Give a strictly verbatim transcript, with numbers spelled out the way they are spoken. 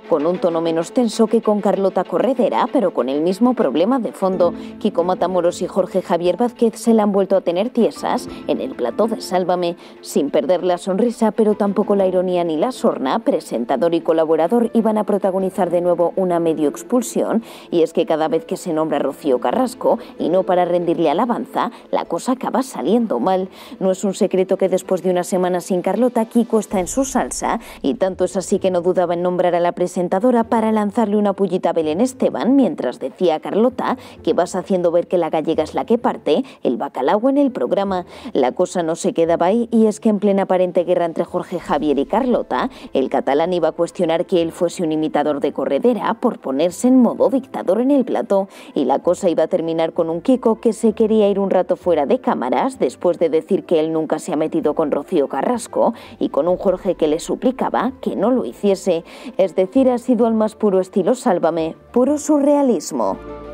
con un tono menos tenso que con Carlota Corredera, pero con el mismo problema de fondo. Kiko Matamoros y Jorge Javier Vázquez se la han vuelto a tener tiesas en el plató de Sálvame, sin perder la sonrisa, pero tampoco la ironía ni la sorna. Presentador y colaborador iban a protagonizar de nuevo una medio expulsión, y es que cada vez que se nombra Rocío Carrasco, y no para rendirle alabanza, la cosa acaba saliendo mal. No es un secreto que después de una semana sin Carlota, Kiko está en su salsa, y tanto es así que no dudaba en nombrar a la presentadora para lanzarle una pullita a Belén Esteban, mientras decía a Carlota que vas haciendo ver que la gallega es la que parte el bacalao en el programa. La cosa no se quedaba ahí, y es que en plena aparente guerra entre Jorge Javier y Carlota, el catalán iba a cuestionar que él fuese un imitador de Corredera por ponerse en modo dictador en el plató, y la cosa iba a terminar con un Kiko que se quería ir un rato fuera de cámaras después de decir que él nunca se ha metido con Rocío Carrasco, y con un Jorge que le suplicaba que no lo hiciese. Es decir, ha sido al más puro estilo Sálvame, puro surrealismo.